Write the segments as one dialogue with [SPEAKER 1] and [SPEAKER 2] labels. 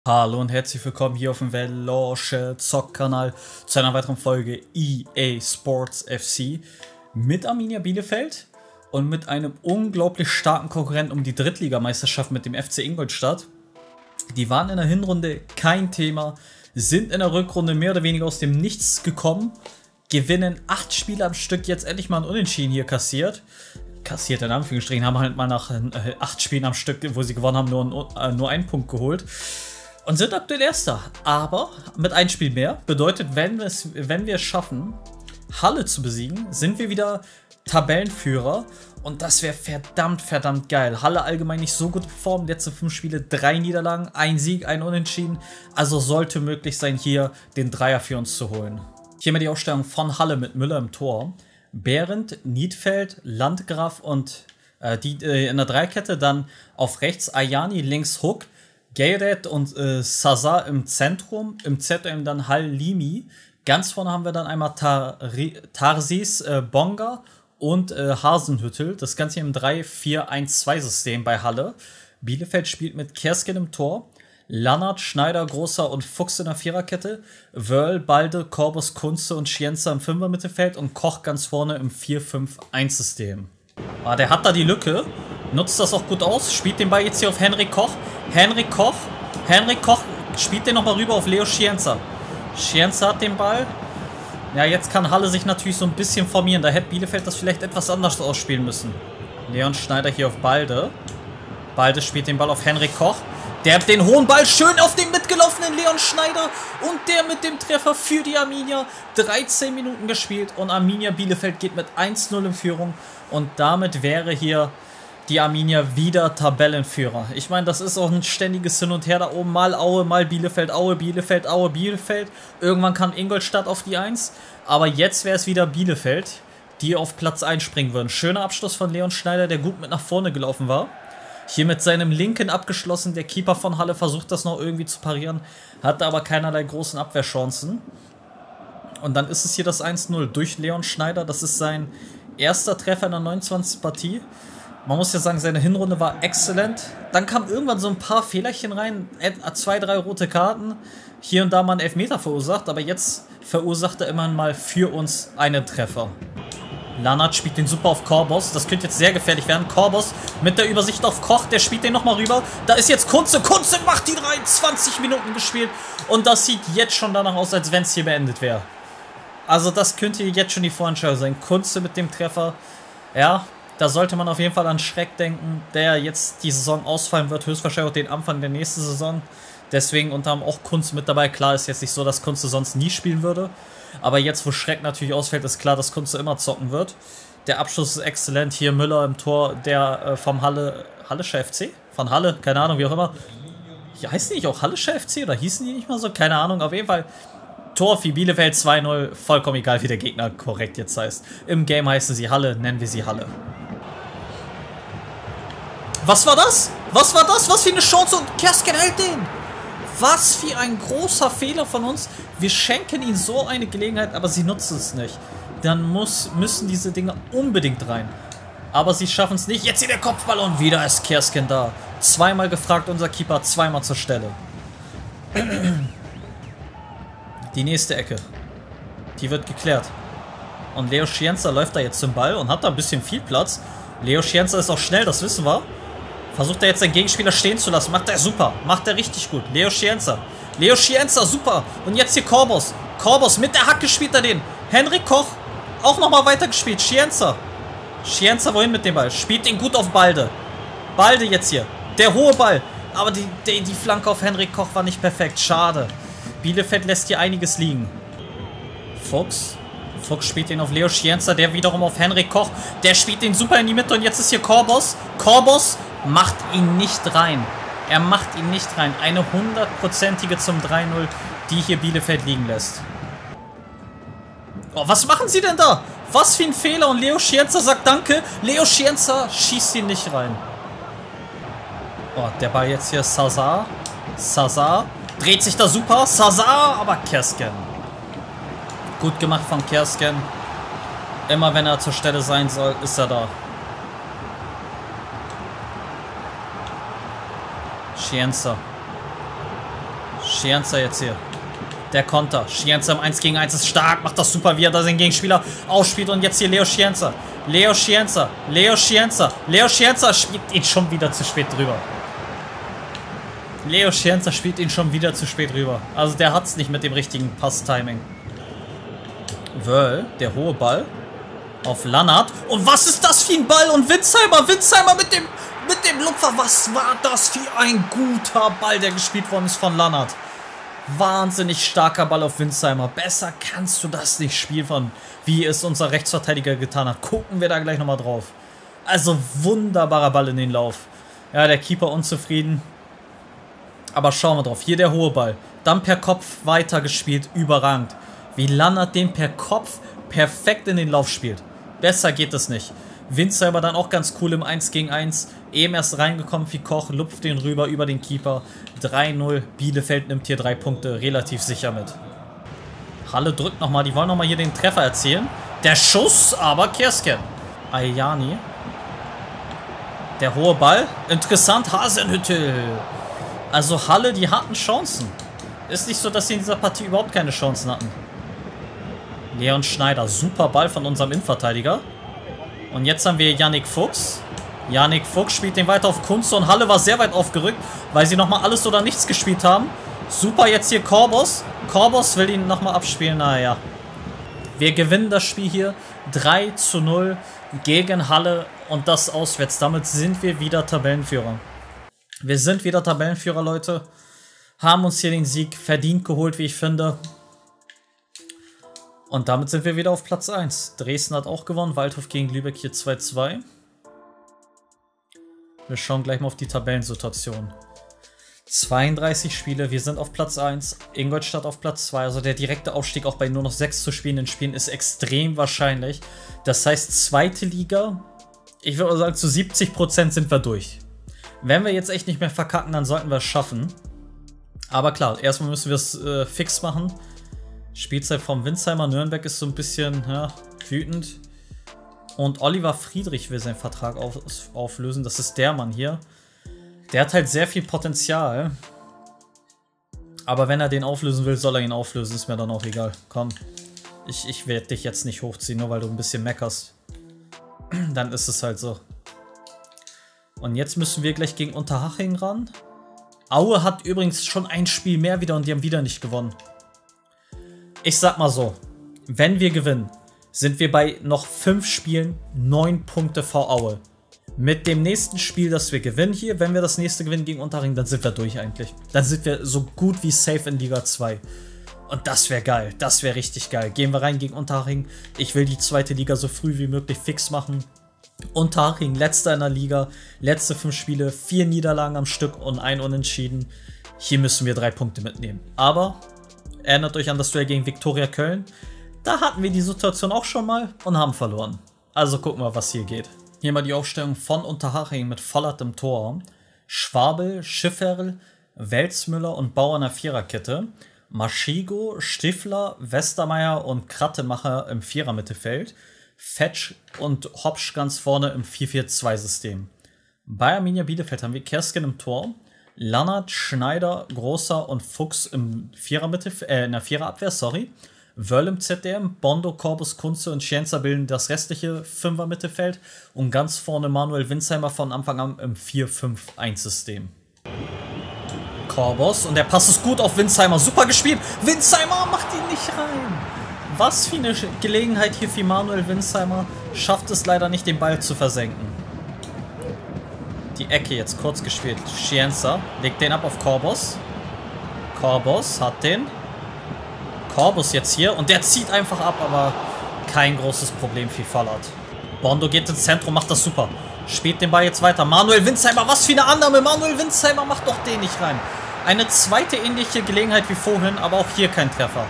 [SPEAKER 1] Hallo und herzlich willkommen hier auf dem Veloce Zock-Kanal zu einer weiteren Folge EA Sports FC mit Arminia Bielefeld und mit einem unglaublich starken Konkurrenten um die Drittligameisterschaft mit dem FC Ingolstadt. Die waren in der Hinrunde kein Thema, sind in der Rückrunde mehr oder weniger aus dem Nichts gekommen, gewinnen 8 Spiele am Stück, jetzt endlich mal ein Unentschieden hier kassiert in Anführungsstrichen, haben halt mal nach 8 Spielen am Stück, wo sie gewonnen haben, nur einen Punkt geholt. Und sind aktuell Erster, aber mit einem Spiel mehr. Bedeutet, wenn wir es schaffen, Halle zu besiegen, sind wir wieder Tabellenführer. Und das wäre verdammt geil. Halle allgemein nicht so gut performt. Letzte 5 Spiele, 3 Niederlagen, 1 Sieg, 1 Unentschieden. Also sollte möglich sein, hier den Dreier für uns zu holen. Hier mal die Aufstellung von Halle mit Müller im Tor. Behrendt, Niedfeld, Landgraf und in der Dreikette. Dann auf rechts Ayani, links Hook. Gayret und Sazar im Zentrum, im ZM dann Halimi. Ganz vorne haben wir dann einmal Tarsis, Bonga und Hasenhüttl. Das Ganze hier im 3-4-1-2-System bei Halle. Bielefeld spielt mit Kersken im Tor, Lannert, Schneider, Großer und Fuchs in der Viererkette, Wörl, Balde, Korbus, Kunze und Schienza im Fünfer-Mittelfeld und Koch ganz vorne im 4-5-1-System. Ah, der hat da die Lücke, nutzt das auch gut aus, spielt den Ball jetzt hier auf Henrik Koch. Henrik Koch spielt den nochmal rüber auf Leo Schienza. Schienza hat den Ball. Ja, jetzt kann Halle sich natürlich so ein bisschen formieren. Da hätte Bielefeld das vielleicht etwas anders ausspielen müssen. Leon Schneider hier auf Balde. Balde spielt den Ball auf Henrik Koch. Der hat den hohen Ball schön auf den mitgelaufenen Leon Schneider. Und der mit dem Treffer für die Arminia. 13 Minuten gespielt und Arminia Bielefeld geht mit 1-0 in Führung. Und damit wäre hier die Arminia wieder Tabellenführer. Ich meine, das ist auch ein ständiges Hin und Her da oben. Mal Aue, mal Bielefeld, Aue, Bielefeld, Aue, Bielefeld. Irgendwann kam Ingolstadt auf die 1. Aber jetzt wäre es wieder Bielefeld, die auf Platz 1 springen würden. Schöner Abschluss von Leon Schneider, der gut mit nach vorne gelaufen war. Hier mit seinem Linken abgeschlossen. Der Keeper von Halle versucht das noch irgendwie zu parieren. Hatte aber keinerlei großen Abwehrchancen. Und dann ist es hier das 1-0 durch Leon Schneider. Das ist sein erster Treffer in der 29. Partie. Man muss ja sagen, seine Hinrunde war exzellent. Dann kamen irgendwann so ein paar Fehlerchen rein. 2, 3 rote Karten. Hier und da mal einen Elfmeter verursacht. Aber jetzt verursacht er immerhin mal für uns einen Treffer. Lannert spielt den super auf Korbos. Das könnte jetzt sehr gefährlich werden. Korbos mit der Übersicht auf Koch. Der spielt den nochmal rüber. Da ist jetzt Kunze. Kunze macht ihn rein. 20 Minuten gespielt. Und das sieht jetzt schon danach aus, als wenn es hier beendet wäre. Also das könnte jetzt schon die Vorentscheidung sein. Kunze mit dem Treffer. Ja, da sollte man auf jeden Fall an Schreck denken, der jetzt die Saison ausfallen wird. Höchstwahrscheinlich auch den Anfang der nächsten Saison. Deswegen unter anderem auch Kunze mit dabei. Klar ist jetzt nicht so, dass Kunze sonst nie spielen würde. Aber jetzt, wo Schreck natürlich ausfällt, ist klar, dass Kunze immer zocken wird. Der Abschluss ist exzellent. Hier Müller im Tor, der vom Hallischer FC? Von Halle, keine Ahnung, wie auch immer. Hier heißen die nicht auch Hallischer FC oder hießen die nicht mal so? Keine Ahnung, auf jeden Fall. Tor für Bielefeld 2-0. Vollkommen egal, wie der Gegner korrekt jetzt heißt. Im Game heißen sie Halle, nennen wir sie Halle. Was war das? Was war das? Was für eine Chance und Kersken hält den. Was für ein großer Fehler von uns. Wir schenken ihnen so eine Gelegenheit, aber sie nutzen es nicht. Dann müssen diese Dinge unbedingt rein. Aber sie schaffen es nicht. Jetzt hier der Kopfball und wieder ist Kersken da. Zweimal gefragt, unser Keeper, zweimal zur Stelle. Die nächste Ecke. Die wird geklärt. Und Leo Schienza läuft da jetzt zum Ball und hat da ein bisschen viel Platz. Leo Schienza ist auch schnell, das wissen wir. Versucht er jetzt seinen Gegenspieler stehen zu lassen. Macht er super. Macht er richtig gut. Leo Schienza. Leo Schienza, super. Und jetzt hier Korbos. Korbos, mit der Hacke spielt er den. Henrik Koch, auch nochmal weitergespielt. Schienza. Schienza, wohin mit dem Ball? Spielt ihn gut auf Balde. Balde jetzt hier. Der hohe Ball. Aber die Flanke auf Henrik Koch war nicht perfekt. Schade. Bielefeld lässt hier einiges liegen. Fuchs. Fuchs spielt ihn auf Leo Schienza. Der wiederum auf Henrik Koch. Der spielt den super in die Mitte. Und jetzt ist hier Korbos. Korbos macht ihn nicht rein. Er macht ihn nicht rein. Eine 100%ige zum 3-0, die hier Bielefeld liegen lässt. Oh, was machen sie denn da? Was für ein Fehler. Und Leo Schienza sagt Danke. Leo Schienza schießt ihn nicht rein. Oh, der Ball jetzt hier Sazar. Sazar. Dreht sich da super. Sazar, aber Kersken. Gut gemacht von Kersken. Immer wenn er zur Stelle sein soll, ist er da. Schienza. Scienza jetzt hier. Der Konter. Scienza im 1 gegen 1 ist stark. Macht das super, wie er da seinen Gegenspieler ausspielt. Und jetzt hier Leo Scienza. Leo Scienza. Leo Scienza. Leo Scienza spielt ihn schon wieder zu spät drüber. Leo Scienza spielt ihn schon wieder zu spät rüber. Also der hat es nicht mit dem richtigen Pass-Timing. Wöll, der hohe Ball. Auf Lannert. Und was ist das für ein Ball? Und Winsheimer. Winsheimer mit dem Lupfer. Was war das für ein guter Ball, der gespielt worden ist von Lannert. Wahnsinnig starker Ball auf Winsheimer. Besser kannst du das nicht spielen, von wie es unser Rechtsverteidiger getan hat. Gucken wir da gleich nochmal drauf. Also wunderbarer Ball in den Lauf. Ja, der Keeper unzufrieden. Aber schauen wir drauf. Hier der hohe Ball. Dann per Kopf weitergespielt. Überragend. Wie Lannert den per Kopf perfekt in den Lauf spielt. Besser geht es nicht. Winsheimer dann auch ganz cool im 1 gegen 1. Eben erst reingekommen wie Koch. Lupft den rüber über den Keeper. 3-0. Bielefeld nimmt hier 3 Punkte relativ sicher mit. Halle drückt nochmal. Die wollen nochmal hier den Treffer erzielen. Der Schuss, aber Kersken. Ayani. Der hohe Ball. Interessant. Hasenhüttl. Also Halle, die hatten Chancen. Ist nicht so, dass sie in dieser Partie überhaupt keine Chancen hatten. Leon Schneider. Super Ball von unserem Innenverteidiger. Und jetzt haben wir Yannick Fuchs. Yannick Fuchs spielt den weiter auf Kunze. Und Halle war sehr weit aufgerückt, weil sie nochmal alles oder nichts gespielt haben. Super, jetzt hier Korbos. Korbos will ihn nochmal abspielen. Naja. Wir gewinnen das Spiel hier 3-0 gegen Halle. Und das auswärts. Damit sind wir wieder Tabellenführer. Wir sind wieder Tabellenführer, Leute. Haben uns hier den Sieg verdient geholt, wie ich finde. Und damit sind wir wieder auf Platz 1. Dresden hat auch gewonnen. Waldhof gegen Lübeck hier 2-2. Wir schauen gleich mal auf die Tabellensituation. 32 Spiele, wir sind auf Platz 1. Ingolstadt auf Platz 2. Also der direkte Aufstieg auch bei nur noch 6 zu spielenden Spielen ist extrem wahrscheinlich. Das heißt, zweite Liga, ich würde sagen, zu 70% sind wir durch. Wenn wir jetzt echt nicht mehr verkacken, dann sollten wir es schaffen. Aber klar, erstmal müssen wir es fix machen. Spielzeit vom Winsheimer. Nürnberg ist so ein bisschen wütend. Und Oliver Friedrich will seinen Vertrag auflösen. Das ist der Mann hier. Der hat halt sehr viel Potenzial. Aber wenn er den auflösen will, soll er ihn auflösen. Ist mir dann auch egal. Komm, ich werde dich jetzt nicht hochziehen, nur weil du ein bisschen meckerst. Dann ist es halt so. Und jetzt müssen wir gleich gegen Unterhaching ran. Aue hat übrigens schon ein Spiel mehr wieder und die haben wieder nicht gewonnen. Ich sag mal so, wenn wir gewinnen, sind wir bei noch 5 Spielen 9 Punkte vor Aue. Mit dem nächsten Spiel, das wir gewinnen hier, wenn wir das nächste gewinnen gegen Unterhaching, dann sind wir durch eigentlich. Dann sind wir so gut wie safe in Liga 2. Und das wäre geil, das wäre richtig geil. Gehen wir rein gegen Unterhaching. Ich will die zweite Liga so früh wie möglich fix machen. Unterhaching, letzter in der Liga, letzte 5 Spiele, 4 Niederlagen am Stück und 1 Unentschieden. Hier müssen wir 3 Punkte mitnehmen. Aber erinnert euch an das Duell gegen Viktoria Köln. Da hatten wir die Situation auch schon mal und haben verloren. Also gucken wir, was hier geht. Hier mal die Aufstellung von Unterhaching mit Vollert im Tor. Schwabel, Schifferl, Welzmüller und Bauer in der Viererkette. Maschigo, Stifler, Westermeier und Krattemacher im Vierer-Mittelfeld. Fetsch und Hopsch ganz vorne im 4-4-2-System. Bei Arminia Bielefeld haben wir Kersken im Tor, Lannert, Schneider, Großer und Fuchs im in der Viererabwehr, Wöll im ZDM, Bondo, Korbus, Kunze und Scienza bilden das restliche Fünfer-Mittelfeld und ganz vorne Manuel Winsheimer von Anfang an im 4-5-1-System. Korbus und der Pass ist gut auf Winsheimer, super gespielt, Winsheimer macht ihn nicht rein. Was für eine Gelegenheit hier für Manuel Winsheimer, schafft es leider nicht, den Ball zu versenken. Die Ecke jetzt kurz gespielt. Scienza legt den ab auf Korbus. Korbus hat den. Korbus jetzt hier und der zieht einfach ab, aber kein großes Problem für Vollert. Bondo geht ins Zentrum, macht das super. Spielt den Ball jetzt weiter. Manuel Winsheimer, was für eine Annahme. Manuel Winsheimer macht doch den nicht rein. Eine zweite ähnliche Gelegenheit wie vorhin, aber auch hier kein Treffer.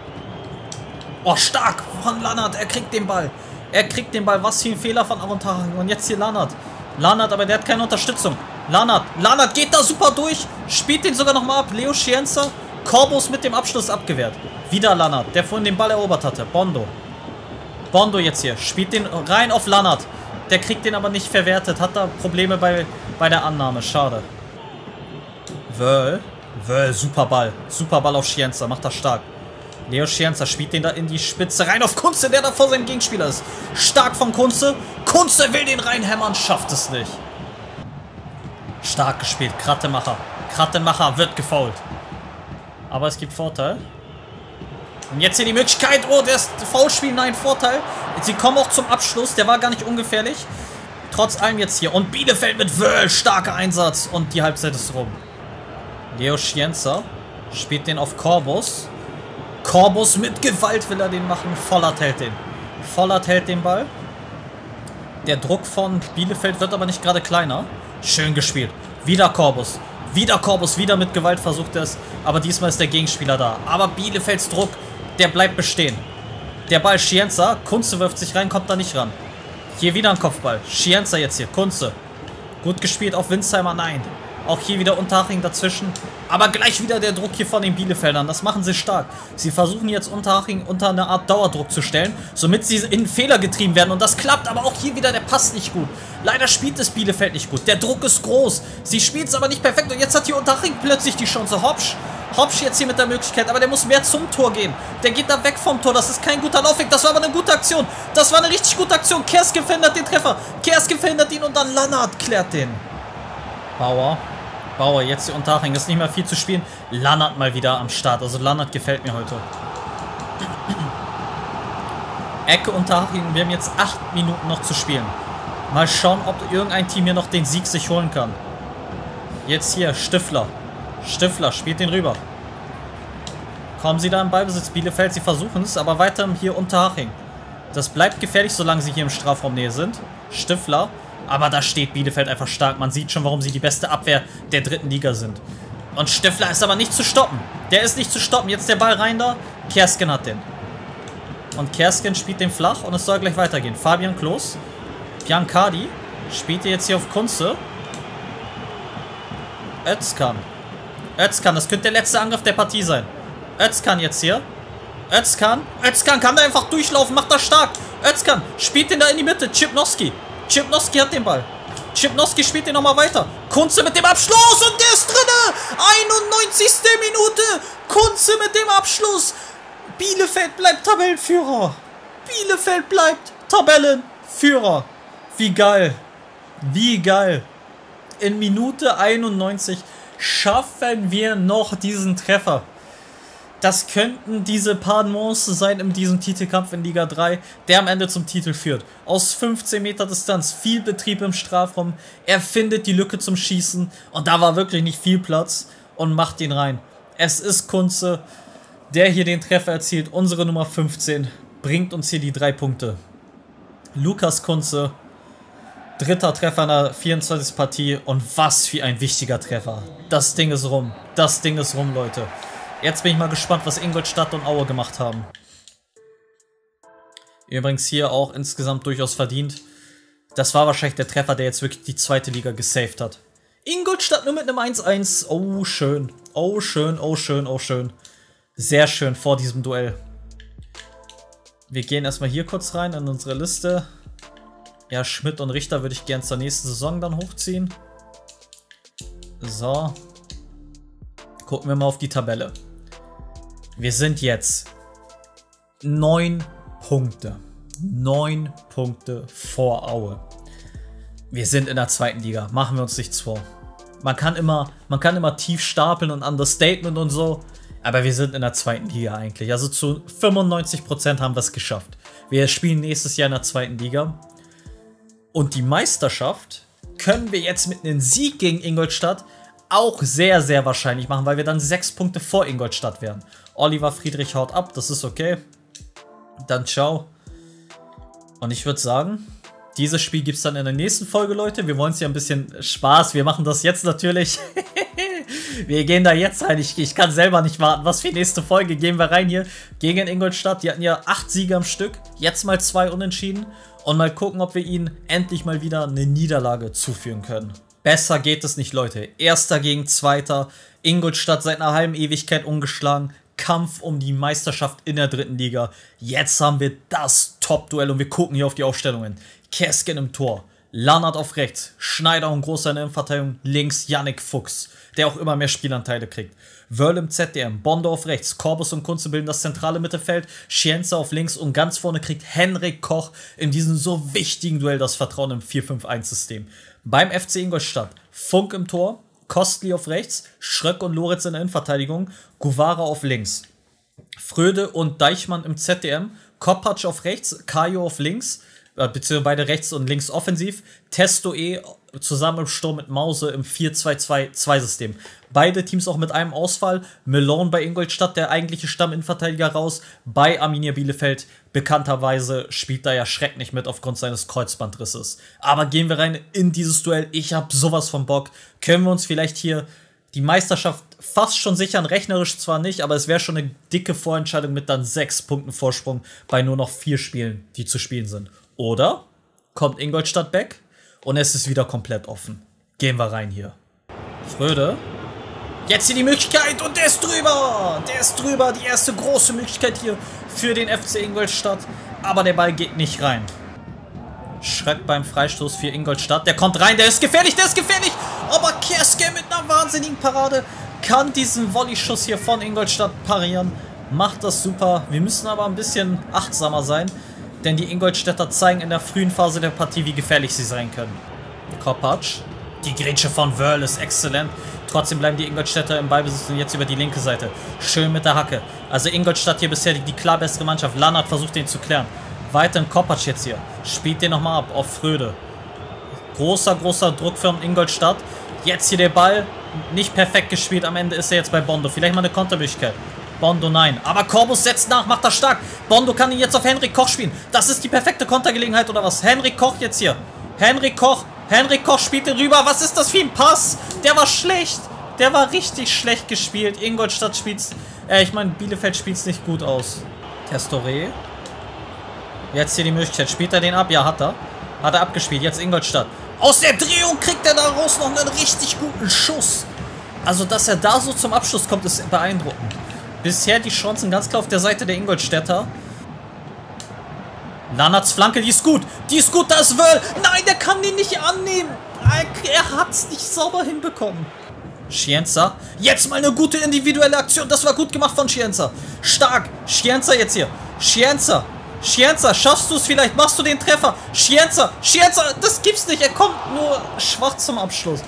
[SPEAKER 1] Oh, stark von Lannert. Er kriegt den Ball. Er kriegt den Ball. Was für ein Fehler von Unterhaching. Und jetzt hier Lannert. Lannert, aber der hat keine Unterstützung. Lannert geht da super durch. Spielt den sogar nochmal ab. Leo Scienza. Korbus mit dem Abschluss abgewehrt. Wieder Lannert, der vorhin den Ball erobert hatte. Bondo jetzt hier. Spielt den rein auf Lannert. Der kriegt den aber nicht verwertet. Hat da Probleme bei der Annahme. Schade. Wöll. Super Ball. Super Ball auf Scienza. Macht das stark. Leo Scienza spielt den da in die Spitze rein auf Kunze, der da vor seinem Gegenspieler ist. Stark von Kunze. Kunze will den reinhämmern, schafft es nicht. Stark gespielt. Krattemacher. Krattemacher wird gefoult. Aber es gibt Vorteil. Und jetzt hier die Möglichkeit. Oh, der ist Foulspiel. Nein, Vorteil. Sie kommen auch zum Abschluss. Der war gar nicht ungefährlich. Trotz allem jetzt hier. Und Bielefeld mit starker Einsatz. Und die Halbzeit ist rum. Leo Scienza spielt den auf Corbus. Corbus mit Gewalt will er den machen. Vollert hält den. Vollert hält den Ball. Der Druck von Bielefeld wird aber nicht gerade kleiner. Schön gespielt. Wieder Corbus. Wieder Corbus. Wieder mit Gewalt versucht er es. Aber diesmal ist der Gegenspieler da. Aber Bielefelds Druck, der bleibt bestehen. Der Ball Scienza. Kunze wirft sich rein, kommt da nicht ran. Hier wieder ein Kopfball. Scienza jetzt hier. Kunze. Gut gespielt auf Winsheimer. Nein. Auch hier wieder Unterhaching dazwischen. Aber gleich wieder der Druck hier von den Bielefeldern. Das machen sie stark. Sie versuchen jetzt Unterhaching unter eine Art Dauerdruck zu stellen, somit sie in Fehler getrieben werden. Und das klappt. Aber auch hier wieder, der passt nicht gut. Leider spielt es Bielefeld nicht gut. Der Druck ist groß. Sie spielt es aber nicht perfekt. Und jetzt hat hier Unterhaching plötzlich die Chance. Hopsch. Hopsch jetzt hier mit der Möglichkeit. Aber der muss mehr zum Tor gehen. Der geht da weg vom Tor. Das ist kein guter Laufweg. Das war aber eine gute Aktion. Das war eine richtig gute Aktion. Kersken verhindert den Treffer. Kersken verhindert ihn und dann Lannert klärt den. Bauer. Bauer, jetzt die Unterhaching. Ist nicht mehr viel zu spielen. Lannert mal wieder am Start. Also Lannert gefällt mir heute. Ecke Unterhaching. Wir haben jetzt 8 Minuten noch zu spielen. Mal schauen, ob irgendein Team hier noch den Sieg sich holen kann. Jetzt hier, Stifler. Stifler spielt den rüber. Kommen sie da im Ballbesitz, Bielefeld. Sie versuchen es, aber weiter hier Unterhaching. Das bleibt gefährlich, solange sie hier im Strafraumnähe sind. Stifler. Aber da steht Bielefeld einfach stark. Man sieht schon, warum sie die beste Abwehr der 3. Liga sind. Und Stifler ist aber nicht zu stoppen. Der ist nicht zu stoppen. Jetzt der Ball rein da. Kersken hat den. Und Kersken spielt den flach und es soll gleich weitergehen. Fabian Klos. Biancardi spielt jetzt hier auf Kunze. Özkan. Özkan, das könnte der letzte Angriff der Partie sein. Özkan jetzt hier. Özkan. Özkan kann da einfach durchlaufen, macht das stark. Özkan spielt den da in die Mitte. Chipnowski. Chipnowski hat den Ball. Chipnowski spielt den nochmal weiter. Kunze mit dem Abschluss und der ist drinne. 91. Minute. Kunze mit dem Abschluss. Bielefeld bleibt Tabellenführer. Bielefeld bleibt Tabellenführer. Wie geil. Wie geil. In Minute 91 schaffen wir noch diesen Treffer. Das könnten diese paar Nuancen sein in diesem Titelkampf in Liga 3, der am Ende zum Titel führt. Aus 15 Meter Distanz, viel Betrieb im Strafraum. Er findet die Lücke zum Schießen und da war wirklich nicht viel Platz und macht ihn rein. Es ist Kunze, der hier den Treffer erzielt. Unsere Nummer 15 bringt uns hier die 3 Punkte. Lukas Kunze. 3. Treffer in der 24. Partie und was für ein wichtiger Treffer. Das Ding ist rum. Das Ding ist rum, Leute. Jetzt bin ich mal gespannt, was Ingolstadt und Aue gemacht haben. Übrigens hier auch insgesamt durchaus verdient. Das war wahrscheinlich der Treffer, der jetzt wirklich die 2. Liga gesaved hat. Ingolstadt nur mit einem 1-1. Oh, schön. Oh, schön, oh, schön, oh, schön. Sehr schön vor diesem Duell. Wir gehen erstmal hier kurz rein in unsere Liste. Ja, Schmidt und Richter würde ich gern zur nächsten Saison dann hochziehen. So. Gucken wir mal auf die Tabelle. Wir sind jetzt 9 Punkte. 9 Punkte vor Aue. Wir sind in der 2. Liga. Machen wir uns nichts vor. Man kann immer tief stapeln und Understatement und so. Aber wir sind in der 2. Liga eigentlich. Also zu 95% haben wir es geschafft. Wir spielen nächstes Jahr in der 2. Liga. Und die Meisterschaft können wir jetzt mit einem Sieg gegen Ingolstadt auch sehr, sehr wahrscheinlich machen, weil wir dann 6 Punkte vor Ingolstadt wären. Oliver Friedrich haut ab, das ist okay. Dann ciao. Und ich würde sagen, dieses Spiel gibt es dann in der nächsten Folge, Leute. Wir wollen es ja ein bisschen Spaß. Wir machen das jetzt natürlich. Wir gehen da jetzt rein. Ich kann selber nicht warten. Was für die nächste Folge gehen wir rein hier gegen Ingolstadt. Die hatten ja 8 Siege am Stück. Jetzt mal 2 Unentschieden. Und mal gucken, ob wir ihnen endlich mal wieder eine Niederlage zuführen können. Besser geht es nicht, Leute. 1. gegen 2. Ingolstadt seit einer halben Ewigkeit ungeschlagen. Kampf um die Meisterschaft in der 3. Liga. Jetzt haben wir das Top-Duell und wir gucken hier auf die Aufstellungen. Kersken im Tor. Lannert auf rechts, Schneider und Großer in der Innenverteidigung, links Yannick Fuchs, der auch immer mehr Spielanteile kriegt. Wörl im ZDM, Bondo auf rechts, Corbus und Kunze bilden das zentrale Mittelfeld, Scienza auf links und ganz vorne kriegt Henrik Koch in diesem so wichtigen Duell das Vertrauen im 4-5-1-System. Beim FC Ingolstadt, Funk im Tor, Kostli auf rechts, Schröck und Lorenz in der Innenverteidigung, Guevara auf links. Fröde und Deichmann im ZDM, Kopacz auf rechts, Kajo auf links, beziehungsweise beide rechts und links offensiv, Testo zusammen im Sturm mit Mause im 4-2-2-2-System. Beide Teams auch mit einem Ausfall, Malone bei Ingolstadt, der eigentliche Stamminnenverteidiger raus, bei Arminia Bielefeld bekannterweise spielt da ja Schreck nicht mit aufgrund seines Kreuzbandrisses. Aber gehen wir rein in dieses Duell, ich habe sowas von Bock, können wir uns vielleicht hier die Meisterschaft fast schon sichern, rechnerisch zwar nicht, aber es wäre schon eine dicke Vorentscheidung mit dann 6 Punkten Vorsprung bei nur noch 4 Spielen, die zu spielen sind. Oder kommt Ingolstadt back und es ist wieder komplett offen. Gehen wir rein hier. Fröde. Jetzt hier die Möglichkeit und der ist drüber. Der ist drüber. Die erste große Möglichkeit hier für den FC Ingolstadt. Aber der Ball geht nicht rein. Schröck beim Freistoß für Ingolstadt. Der kommt rein. Der ist gefährlich. Der ist gefährlich. Aber Kerske mit einer wahnsinnigen Parade kann diesen Volleyschuss hier von Ingolstadt parieren. Macht das super. Wir müssen aber ein bisschen achtsamer sein. Denn die Ingolstädter zeigen in der frühen Phase der Partie, wie gefährlich sie sein können. Kopacz. Die Grätsche von Wörl ist exzellent. Trotzdem bleiben die Ingolstädter im Ballbesitz und jetzt über die linke Seite. Schön mit der Hacke. Also Ingolstadt hier bisher die klar bessere Mannschaft. Lannert versucht den zu klären. Weiter in Kopacz jetzt hier. Spielt den nochmal ab auf Fröde. Großer Druck für Ingolstadt. Jetzt hier der Ball. Nicht perfekt gespielt. Am Ende ist er jetzt bei Bondo. Vielleicht mal eine Kontermöglichkeit. Bondo nein. Aber Corbus setzt nach, macht das stark. Bondo kann ihn jetzt auf Henrik Koch spielen. Das ist die perfekte Kontergelegenheit oder was? Henrik Koch jetzt hier. Henrik Koch spielt den rüber. Was ist das für ein Pass? Der war schlecht. Der war richtig schlecht gespielt. Ingolstadt spielt's. Ich meine, Bielefeld spielt's nicht gut aus. Testore. Jetzt hier die Möglichkeit. Spielt er den ab? Ja, hat er. Hat er abgespielt. Jetzt Ingolstadt. Aus der Drehung kriegt er daraus noch einen richtig guten Schuss. Also, dass er da so zum Abschluss kommt, ist beeindruckend. Bisher die Chancen ganz klar auf der Seite der Ingolstädter. Lannerts Flanke, die ist gut. Die ist gut, da ist Wörl. Nein, der kann den nicht annehmen. Er hat es nicht sauber hinbekommen. Scienza. Jetzt mal eine gute individuelle Aktion. Das war gut gemacht von Scienza. Stark. Scienza jetzt hier. Scienza, schaffst du es vielleicht? Machst du den Treffer? Scienza, das gibt's nicht. Er kommt nur schwach zum Abschluss.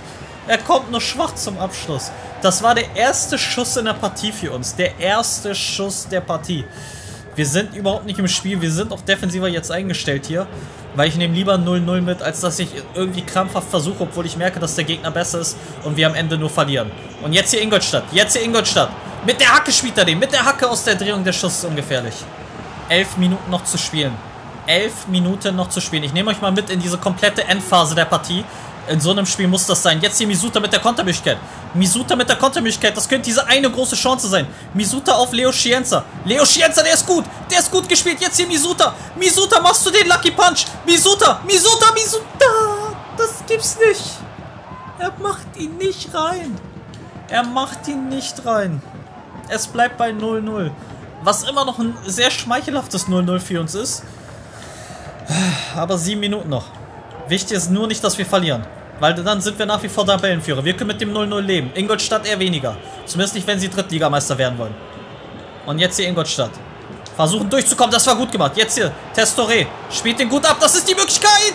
[SPEAKER 1] Das war der erste Schuss in der Partie für uns. Der erste Schuss der Partie. Wir sind überhaupt nicht im Spiel. Wir sind auch defensiver jetzt eingestellt hier. Weil ich nehme lieber 0-0 mit, als dass ich irgendwie krampfhaft versuche, obwohl ich merke, dass der Gegner besser ist und wir am Ende nur verlieren. Und jetzt hier Ingolstadt. Mit der Hacke spielt er den. Mit der Hacke aus der Drehung. Der Schuss ist ungefährlich. 11 Minuten noch zu spielen. Ich nehme euch mal mit in diese komplette Endphase der Partie. In so einem Spiel muss das sein. Jetzt hier Misuta mit der Kontermöglichkeit. Das könnte diese eine große Chance sein. Misuta auf Leo Scienza. Der ist gut. Gespielt. Jetzt hier Misuta. Machst du den Lucky Punch? Misuta. Das gibt's nicht. Er macht ihn nicht rein. Es bleibt bei 0-0. Was immer noch ein sehr schmeichelhaftes 0-0 für uns ist. Aber 7 Minuten noch. Wichtig ist nur nicht, dass wir verlieren. Weil dann sind wir nach wie vor Tabellenführer. Wir können mit dem 0-0 leben. Ingolstadt eher weniger. Zumindest nicht, wenn sie Drittligameister werden wollen. Und jetzt hier Ingolstadt. Versuchen durchzukommen. Das war gut gemacht. Jetzt hier Testore. Spielt den gut ab. Das ist die Möglichkeit.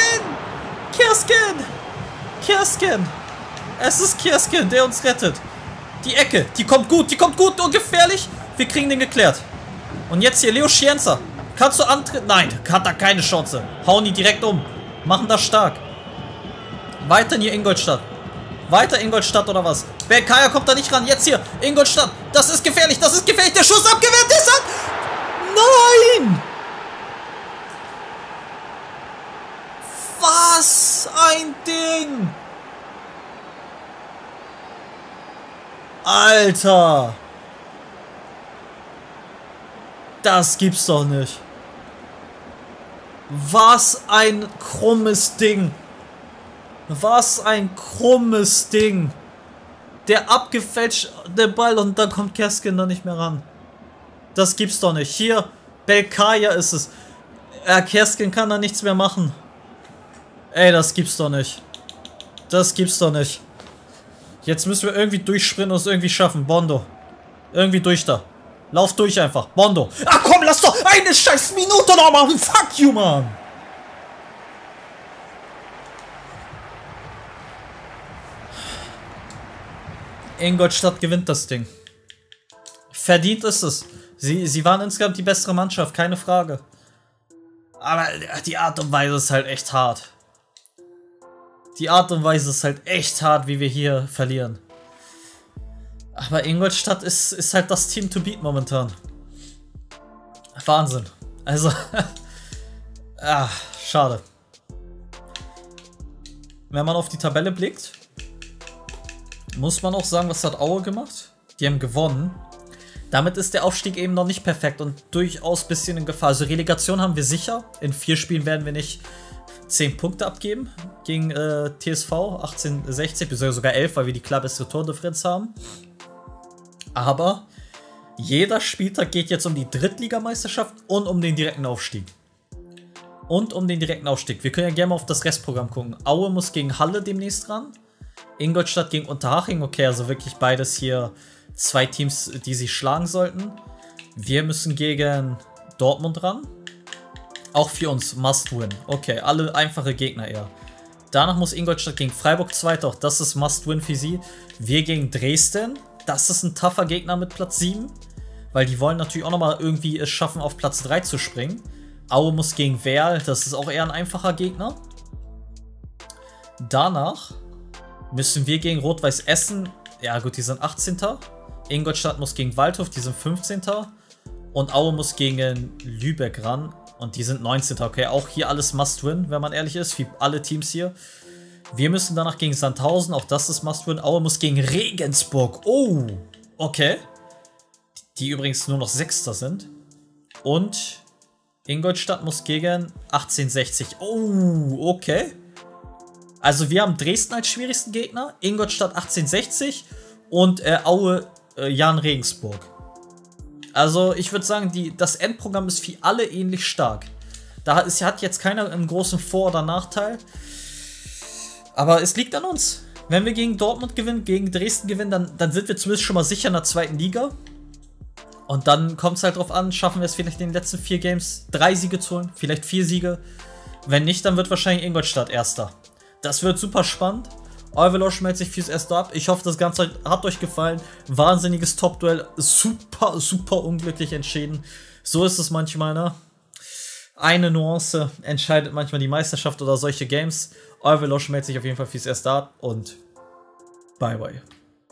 [SPEAKER 1] Kersken. Es ist Kersken, der uns rettet. Die Ecke. Die kommt gut und gefährlich. Wir kriegen den geklärt. Und jetzt hier Leo Scienza. Kannst du antreten? Nein, hat da keine Chance. Hauen die direkt um. Machen das stark. Weiter hier Ingolstadt. Oder was? Belkaya kommt da nicht ran. Jetzt hier Ingolstadt. Das ist gefährlich. Der Schuss abgewehrt. Nein! Was ein Ding! Alter! Das gibt's doch nicht. Was ein krummes Ding. Der abgefälschte Ball und dann kommt Kersken da nicht mehr ran. Das gibt's doch nicht. Hier, Belkaya ist es. Kersken kann da nichts mehr machen. Ey, das gibt's doch nicht. Das gibt's doch nicht. Jetzt müssen wir irgendwie durchsprinten und es irgendwie schaffen. Bondo. Irgendwie durch da. Lauf durch einfach. Bondo. Ach komm, lass doch eine scheiß Minute noch machen. Fuck you, Mann. Ingolstadt gewinnt das Ding. Verdient ist es. Sie waren insgesamt die bessere Mannschaft, keine Frage. Aber die Art und Weise ist halt echt hart. Die Art und Weise ist halt echt hart, wie wir hier verlieren. Aber Ingolstadt ist halt das Team to beat momentan. Wahnsinn. Also, schade. Wenn man auf die Tabelle blickt, muss man auch sagen, was hat Aue gemacht? Die haben gewonnen. Damit ist der Aufstieg eben noch nicht perfekt und durchaus ein bisschen in Gefahr. Also Relegation haben wir sicher. In 4 Spielen werden wir nicht 10 Punkte abgeben gegen TSV 1860, beziehungsweise sogar 11, weil wir die klar bessere Tordifferenz haben. Aber jeder Spieltag geht jetzt um die Drittligameisterschaft und um den direkten Aufstieg. Wir können ja gerne mal auf das Restprogramm gucken. Aue muss gegen Halle demnächst ran. Ingolstadt gegen Unterhaching. Okay, also wirklich beides hier 2 Teams, die sich schlagen sollten. Wir müssen gegen Dortmund ran. Auch für uns Must Win. Okay, alle einfache Gegner eher. Danach muss Ingolstadt gegen Freiburg Zweiter. Auch das ist Must Win für sie. Wir gegen Dresden. Das ist ein tougher Gegner mit Platz 7. Weil die wollen natürlich auch nochmal irgendwie es schaffen, auf Platz 3 zu springen. Aue muss gegen Werl. Das ist auch eher ein einfacher Gegner. Danach müssen wir gegen Rot-Weiß Essen. Ja gut, die sind 18. Ingolstadt muss gegen Waldhof, die sind 15. Und Aue muss gegen Lübeck ran. Und die sind 19. Okay, auch hier alles Must-Win, wenn man ehrlich ist, wie alle Teams hier. Wir müssen danach gegen Sandhausen, auch das ist Must-Win. Aue muss gegen Regensburg. Oh, okay. Die übrigens nur noch 6. sind. Und Ingolstadt muss gegen 1860. Oh, okay. Also wir haben Dresden als schwierigsten Gegner, Ingolstadt 1860 und Aue Jan Regensburg. Also ich würde sagen, das Endprogramm ist für alle ähnlich stark. Hat jetzt keiner einen großen Vor- oder Nachteil. Aber es liegt an uns. Wenn wir gegen Dortmund gewinnen, gegen Dresden gewinnen, dann sind wir zumindest schon mal sicher in der 2. Liga. Und dann kommt es halt drauf an, schaffen wir es vielleicht in den letzten 4 Games 3 Siege zu holen, vielleicht 4 Siege. Wenn nicht, dann wird wahrscheinlich Ingolstadt Erster. Das wird super spannend. Euer schmelzt sich fürs Erste ab. Ich hoffe, das Ganze hat euch gefallen. Wahnsinniges Top-Duell. Super, super unglücklich entschieden. So ist es manchmal, ne? Eine Nuance entscheidet manchmal die Meisterschaft oder solche Games. Euer schmelzt sich auf jeden Fall fürs Erste ab und bye bye.